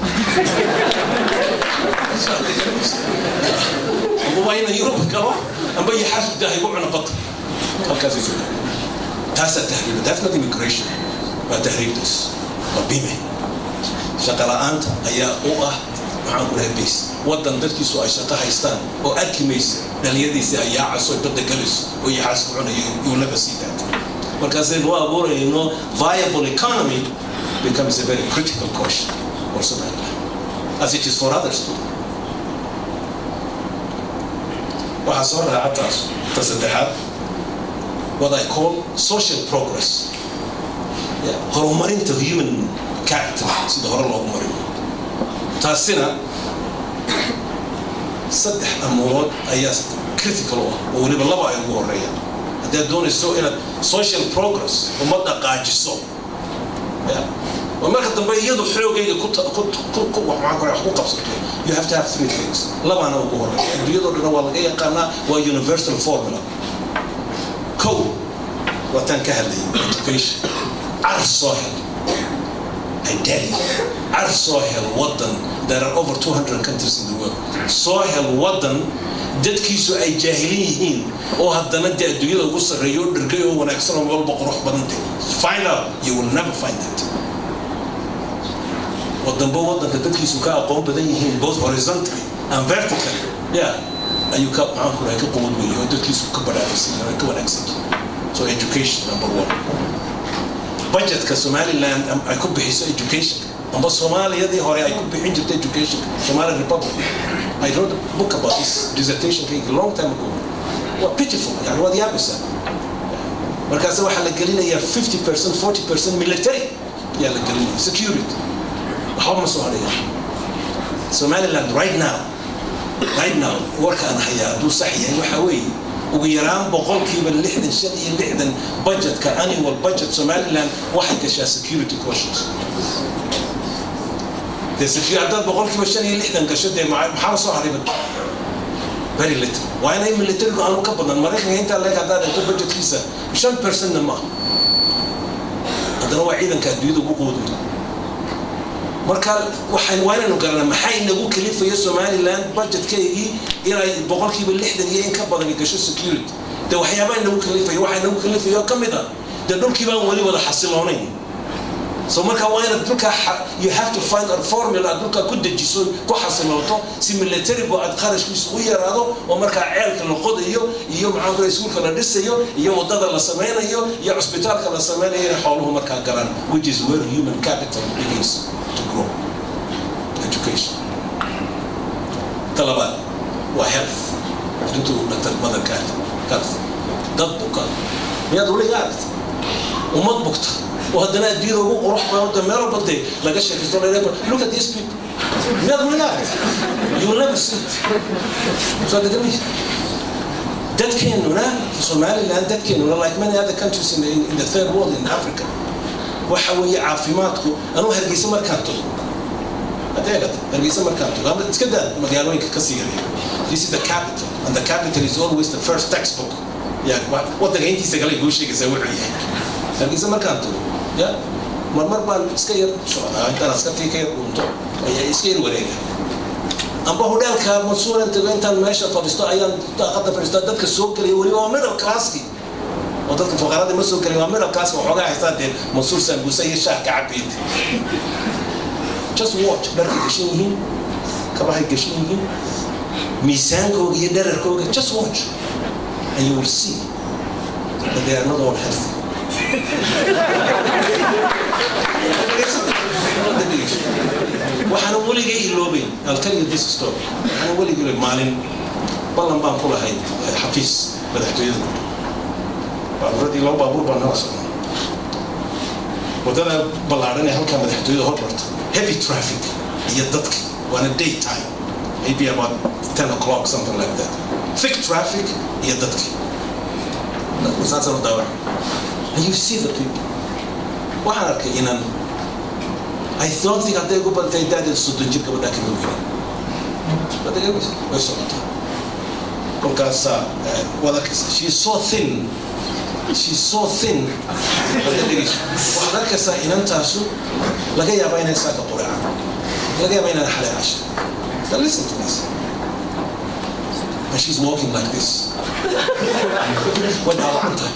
amba wayna Europe karo amba yaxaas dahay ku cuna bad halkaas ay joogaan taas tahriib that's not immigration but tahriib this wabime shaqalaanta ayaa u ah waxaan ku leeyahay base wadan dadkiisu ay shaqo haystaan oo adkimaysa dhaliyadiisa ayaa casoo badda galis oo yaxaas ku cunayo iyo laba siidaad markaas ay loo abuurayno viable economy becomes a very critical question for Somalia as it is for others too waxa soo raacataas tasaddexaad what I call social progress horumarinta human capital sida hore loogu mariyo taasina saddex amurood ayaa critical oo waliba laba ay ugu horeeyaan haddii doonayso inaad social progress ummadda qaajiso ومركز تنبيه يدو حلو جيد كت ومعك راح وقبضته you have to have three things لما أنا أقول بيدو اللي هو الجاي قلنا هو universal formula كو وتنكهلي education عرض صاحل ideally عرض صاحل وطن there are over 200 countries in the world صاحل وطن dad kiisu ay jaahiliin oo haddana adduunyada ugu sareeyo dhirgayo wanaagsan oo walba qurux badantay find out you will never find it wadanka dadkiisu ka aqoon badan yihiin both horizontally and vertically ayu ka maxaan ku leeyahay ka qoon weeyo dadkiisu ka baraaraysan oo ka wanaagsan so education number 1 budgetka Somaliland ay ku bixiso education amba Soomaaliyadii hore ay ku bixin jirtay education Somali Republic I wrote a book about this dissertation a long time ago. What pitiful, يعني what يابسة. مركز واحد لقلنا يا 50% 40% military يا لقلنا security. حرم الصومالية. Somaliland right now work أنا حياة دو صحيح وحوي ويران بقول كيف اللحن الشديد اللحن budget كannual budget Somaliland واحد كشا security questions. السكيورتي عدد بقول كيف الشيء اللي إحنا نكشده محل صهري بد very little وأنا يوم اللي تلقى أنا مكبر المريخ أنت اللي قاعد أنت بجت كيسة مشان percent ما هذا هو عيدا كأدويد وبقود مركل وحنوانا نقرنا محاين نقول كلفة يسوع مالي لاند بجت كي إيرا بقول كيف اللي إحنا يه نكبر نكشة security ده وحيابان نقول كلفة واحد نقول كلفة يا كم ده دول كيف ولي ولا حصلونين so marka waa inaad dulka you have to find a formula dulka ku dejiso ku xasilooto si military bo aad qarashkiisu u yaraado oo marka ceelka la qodayo iyo macaan iskuulka la dhisayo iyo wadada la sameeyo iyo hospitaalka la sameeyo xooluhu marka garan which is where human capital begins to grow education talabaad waa health intuu dhaqtar badanka dad buka miyaad wali gaartay umad bugta وهذا الدين هو روح وهذا ما ربطه لا قشة كسر لا look at these people ما أقول لك you will never see صدقني that can Somaliland that can like many other countries in the third world in Africa وحوي عافيماتكو أنا هرجيس مركانتو أتأكد هرجيس مركانتو هم تكذب مجالوين كثير this is the capital and the capital is always the first textbook يعني what the أنتي سجلي قوشي كسوي هرجيس مركانتو يا مرمر بان سكير شو أنت ناسكتي كير ونتو أي سكير وريجا أم بهودال كمسؤول أنت ماشى فبستو أيام تأخذ فبستو دتك السوق اللي يوري وامر كلاسكي ودتك فقرات المسؤول اللي وامر كلاسكي وحاجة حسات مسؤول سنبوسي الشاه كعبيد just watch بركي قشينه كباه قشينه ميزانكو يدركو just watch and you will see that they are not all healthy. وحنا ولي جاي اللوبين I'll tell you this story وحنا ولي جاي مالين بالله بان كله هاي حفيز بدحته يذكر baabuuradii loo baabuur baan nala socnaa wadada ballaaran ee halkaa madaxtooyada hormarta heavy traffic iyo dadka waana daytime maybe about 10 o'clock something like that thick traffic iyo dadka saasaan u daawac and you see the people waxaan arkay inaan I don't think hadday ugu bantay daadid soddon jir gabadhaa kama weynin badagamis way socotaa kolkaasaa waad arkaysa she's so thin waxaad arkaysaa inantaasu laga yaabaa inay saaka quraaca laga yaabaa inaan xalay casha but listen to this and she's walking like this way dhaawacantay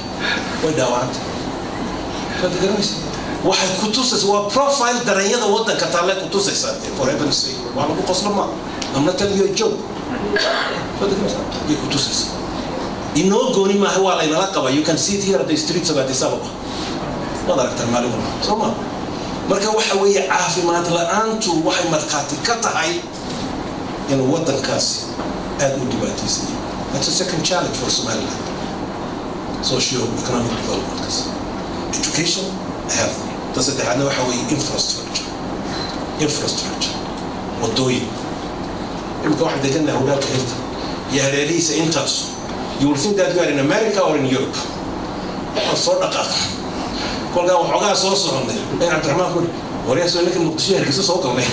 badagamis waxay ku tusaysaa waa profile daranyada waddanka taallay ku tusaysaa for heaven's sake waa lagu qoslo ma I'm not telling you a joke bay ku tusaysaa inoo gooni maaha waa laynala qaba you can see it here at the streets of Addis Ababa waad aragtaan maalin walba soo ma marka waxa weeye caafimaad la'aantu waxay markhaati ka tahay inuu waddankaasi aad u dhibaataysan yahay that's a second challenge for Somaliland socio-economic development education health tasaddexaadna waxa weeye infrastructure wadooyin imika waxaan degannahay hogaalka hirta iyo hareerihiisa intaas you will think that you are in America or in Europe soo dhaqaaq kolkaan waxoogaa soo soconnay in cabdiraxmaan ku waryaa soo ninka muqdisho hargeysa soo galnay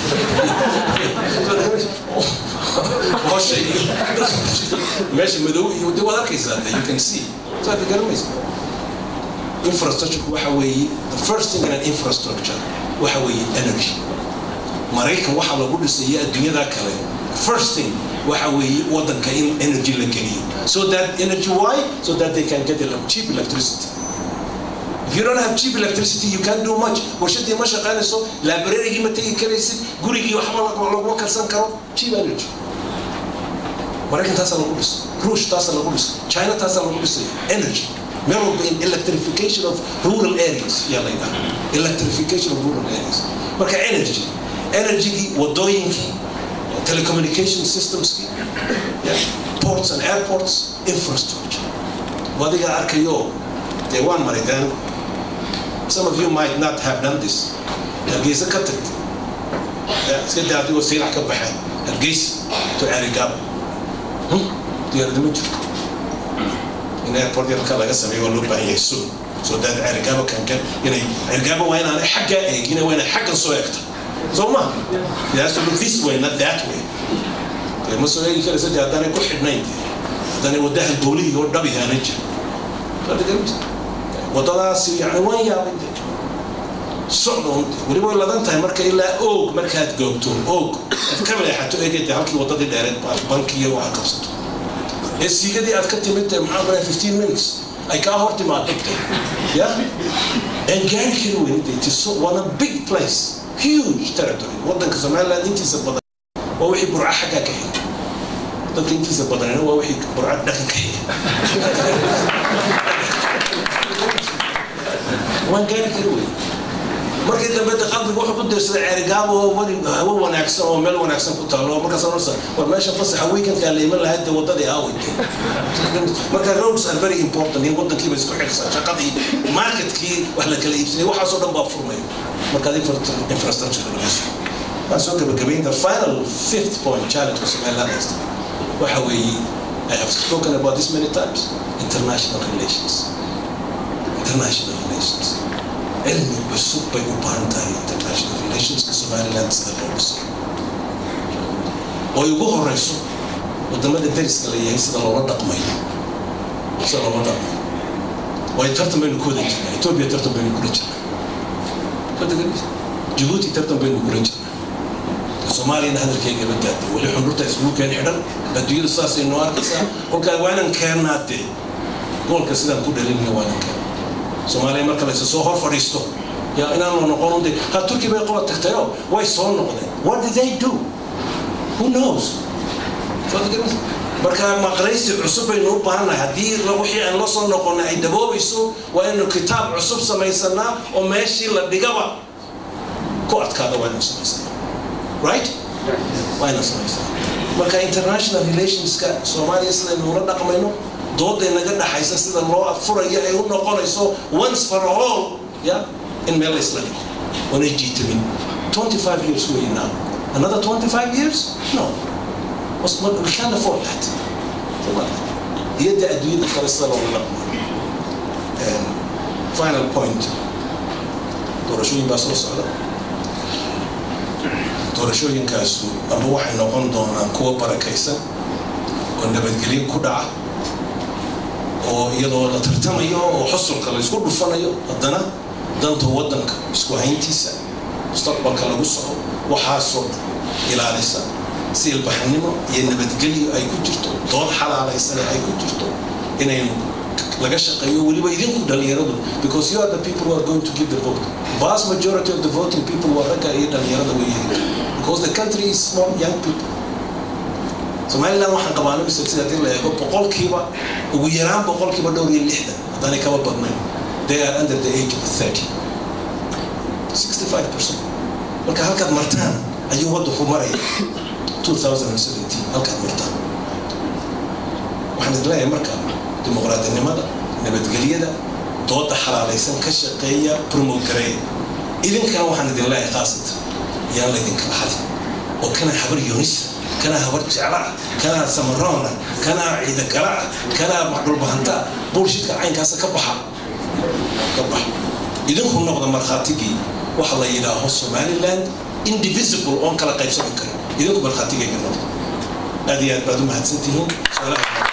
hoshay meesha madow iyo dee waad arkaysaa you can see so aad garamaysa infrastructure waxa weeye the first thing in an infrastructure waxa weeye energy maraykan waxa lagu dhisay adduunyada kale first thing waxa weeye waddanka in energy la geliyo so that energy why so that they can get cheap electricity if you don't have cheap electricity you can't do much warshadii ma shaqaynayso library ma tagi karaysid gurigii waxba laguma karsan karo cheap energy maraykan taas lagu dhisay ruush taas lagu dhisay china taas lagu dhisay energy Meron in electrification of rural areas electrification of rural areas marka energy wadooyinki telecommunication systems ports and airports infrastructure wadiga arkayo they want maridan some of you might not have done this hargeysa ka tagtay iska daadiyo siilax ka baxay hargeysa to Arigab diyaarada in airport yarka laga sameeyo loo baahan yahay so that Arigaba can get Arigaba waa inaan xagga eegina waa inaan xaggan soo eegta so ma it has to look this way not that way ma soo eegi kara saddex haddana ku xidhnayn haddana wadaha dowladii oo dhabi aanay jirin wadadaasi yani waan yaabay socdoon weliba way ladan tahay marka ilaa oog markaad goobto oog ka leexato eegayda halkii wadadii dheereed bankiyo waa qabsato siigadii aad ka timidtay maxaa baray 15 minutes ay ka hortimaad dhigtay and gaari kari weynay it is so one a big place huge territory waddanka Somaliland intiisa badan waa wixii burca xagga ka xigay dadka intiisa badan waa wixii burca dhaqan ka xigay waan gaari kari weynay markii dambe qalbigu wuxuu ku dirsaday Arigab oo hawo wanaagsan oo meel wanaagsan ku taalo marka sanadsa war meesha fasaxa weekend-ka la iman lahayd wadadii aaway marka roads are very important in wadankii bay isku xirsan shaqadii marketkii wax la kala iibsaday waxa soo dhan baa furmay marka infrastructure so the final fifth point challenge for Somaliland waxa weeye I have spoken about this many times international relations علمي بالصوت بيوبانتاي international relations كسوماليلاند سنبوس ويبوه الرئيسو ودمد الدرس اللي يسد الله ودقمي سد الله ودقمي ويترتم بين كل جنة إثيوبيا ترتم بين كل جنة جيبوتي ترتم بين كل جنة الصومالي هذا الكيك بدأت واللي حنرته أسبوع كان حدر بديل الصاص النوار كسا وكان وانا كان ناتي قول كسيدا كل دليل وانا كان Somalia marka la soo hor fadhiisto ya inaan noqon de ha Turkiga bay qola tagtayo way soo noqdeen what did they do who knows marka maqraysi cusub ay noo baahanay hadii wixii aan la soo noqonay ay daboobayso waa inuu kitaab cusub sameysana oo meeshii la dhigaba ku adkaada waa inuu sameysana right waa inuu sameysana marka international relations ka Soomaaliya isla inuu la dhaqmayno doodda naga dhaxaysa sida loo furayo ay u noqonayso once for all in meel isla dhigo wana jiitamin 25 years way now another 25 years no we can't afford that yadda adduunyada kale sida loola dhaqmo final point doorashooyin baa soo socda doorashooyinkaasu ama waxay noqon doonaan kuwa barakaysan oo nabadgelyo ku dhaca oo iyadoo la tartamayo oo xusulka la isku dhufanayo haddana danta waddanka isku hayntiisa mustaqbalka lagu soco waxaasoo ilaalisa si ilbaxnimo iyo nabadgelyo ay ku jirto dood xalaalaysan ay ku jirto inaynu laga shaqeeyo waliba idinku dhalinyaradu because you are the people who are going to give the vote vast majority of the voting people who are ragga iyo dhalinyarada weeyeen because the country is small young people Somaliland waxaan qabaanay sidii la eego boqolkiiba ugu yaraan boqolkiiba dhowr iyo 60 hadana kaba badnayn they are under the age of 30 65% marka halkaad martaan ayuu waddanku maray 2017 halkaad martaan waxaan isleeyahay marka dimuqraadinimada nabadgelyada dooda xalaalaysan ka shaqeeya promote gareeya idinkana waxaan idin leeyahay qaasad yaa la idin kala hadin oo kana habar yunis kana habar jecla kana samarona kana ciida kala kana macdul bahanta bullshit ka caynkaas ka baxa idinku noqdo marxatigii waxa la yiraahdo Somaliland indivisible on kala qaybsan karo idinku marxatigii noqdo aad iyo aad baad u mahadsantihiin